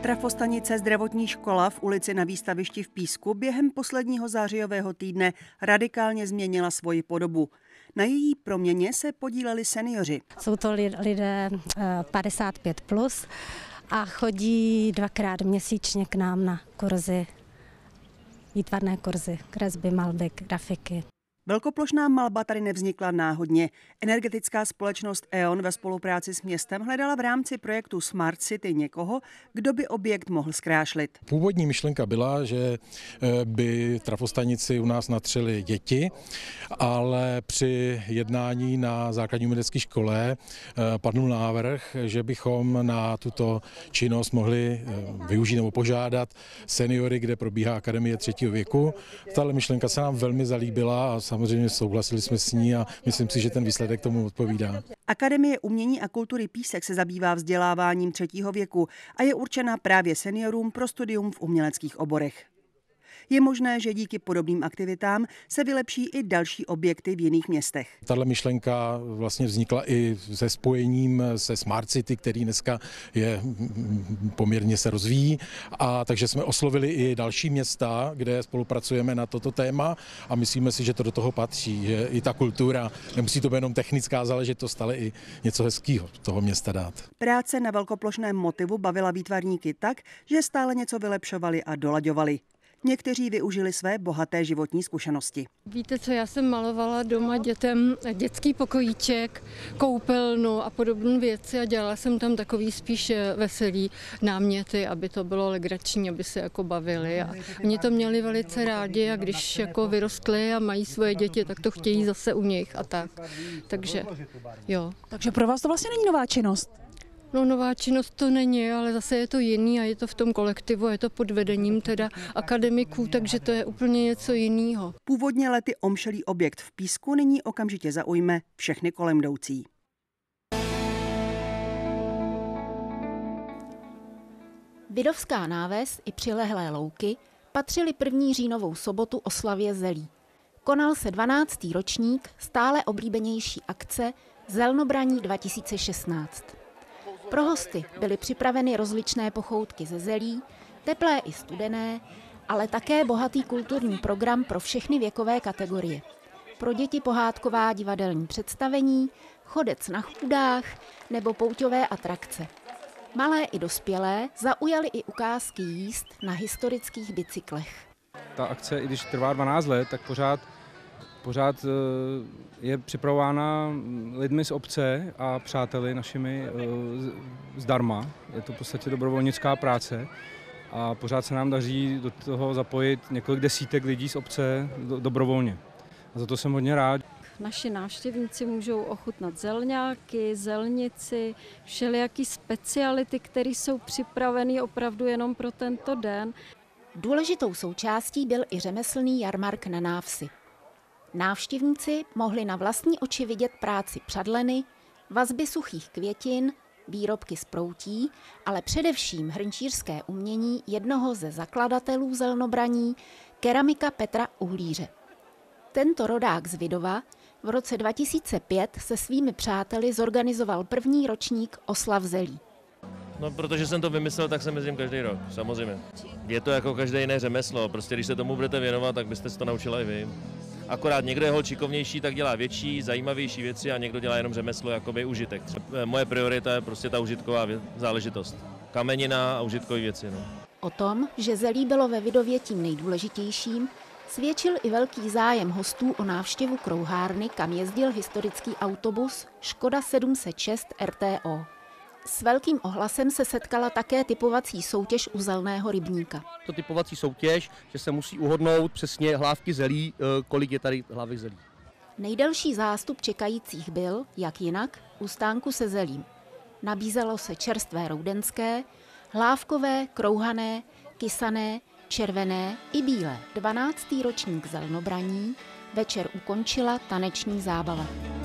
Trafostanice Zdravotní škola v ulici Na Výstavišti v Písku během posledního zářijového týdne radikálně změnila svoji podobu. Na její proměně se podíleli seniori. Jsou to lidé 55+ a chodí 2krát měsíčně k nám na kurzy, výtvarné kurzy, kresby, malby, grafiky. Velkoplošná malba tady nevznikla náhodně. Energetická společnost E.ON ve spolupráci s městem hledala v rámci projektu Smart City někoho, kdo by objekt mohl zkrášlit. Původní myšlenka byla, že by trafostanici u nás natřeli děti, ale při jednání na základní umělecké škole padl návrh, že bychom na tuto činnost mohli využít nebo požádat seniory, kde probíhá Akademie 3. věku. Tahle myšlenka se nám velmi zalíbila a samozřejmě souhlasili jsme s ní a myslím si, že ten výsledek tomu odpovídá. Akademie umění a kultury Písek se zabývá vzděláváním 3. věku a je určena právě seniorům pro studium v uměleckých oborech. Je možné, že díky podobným aktivitám se vylepší i další objekty v jiných městech. Tahle myšlenka vlastně vznikla i se spojením se Smart City, který dneska je poměrně se rozvíjí, a takže jsme oslovili i další města, kde spolupracujeme na toto téma a myslíme si, že to do toho patří, že i ta kultura, nemusí to být jenom technická záležitost, ale i něco hezkého toho města dát. Práce na velkoplošném motivu bavila výtvarníky tak, že stále něco vylepšovali a dolaďovali. Někteří využili své bohaté životní zkušenosti. Víte co, já jsem malovala doma dětem dětský pokojíček, koupelnu a podobné věci a dělala jsem tam takový spíš veselý náměty, aby to bylo legrační, aby se jako bavili. A oni to měli velice rádi a když jako vyrostli a mají svoje děti, tak to chtějí zase u nich a tak. Takže jo. Takže pro vás to vlastně není nová činnost? No, nová činnost to není, ale zase je to jiný a je to v tom kolektivu a je to pod vedením teda akademiků, takže to je úplně něco jiného. Původně lety omšelý objekt v Písku nyní okamžitě zaujme všechny kolem jdoucí. Vidovská náves i přilehlé louky patřily 1. říjnovou sobotu oslavě zelí. Konal se 12. ročník stále oblíbenější akce Zelnobraní 2016. Pro hosty byly připraveny rozličné pochoutky ze zelí, teplé i studené, ale také bohatý kulturní program pro všechny věkové kategorie. Pro děti pohádková divadelní představení, chodec na chůdách nebo pouťové atrakce. Malé i dospělé zaujaly i ukázky jízd na historických bicyklech. Ta akce, i když trvá 12 let, tak pořád je připravována lidmi z obce a přáteli našimi zdarma. Je to v podstatě dobrovolnická práce a pořád se nám daří do toho zapojit několik desítek lidí z obce dobrovolně. A za to jsem hodně rád. Naši návštěvníci můžou ochutnat zelňáky, zelnici, všelijaký speciality, které jsou připraveny opravdu jenom pro tento den. Důležitou součástí byl i řemeslný jarmark na návsi. Návštěvníci mohli na vlastní oči vidět práci přadleny, vazby suchých květin, výrobky z proutí, ale především hrnčířské umění jednoho ze zakladatelů zelnobraní, keramika Petra Uhlíře. Tento rodák z Vidova v roce 2005 se svými přáteli zorganizoval 1. ročník oslav zelí. No, protože jsem to vymyslel, tak se jezdím každý rok, samozřejmě. Je to jako každé jiné řemeslo, prostě když se tomu budete věnovat, tak byste se to naučili i vy. Akorát někdo je šikovnější, tak dělá větší, zajímavější věci a někdo dělá jenom řemeslo, jakoby užitek. Moje priorita je prostě ta užitková záležitost. Kamenina a užitkové věci. No. O tom, že zelí bylo ve Vidově tím nejdůležitějším, svědčil i velký zájem hostů o návštěvu krouhárny, kam jezdil historický autobus Škoda 706 RTO. S velkým ohlasem se setkala také typovací soutěž u zelného rybníka. To typovací soutěž, že se musí uhodnout přesně hlávky zelí, kolik je tady hlávek zelí. Nejdelší zástup čekajících byl, jak jinak, u stánku se zelím. Nabízelo se čerstvé roudenské, hlávkové, krouhané, kysané, červené i bílé. 12. ročník zelnobraní večer ukončila taneční zábava.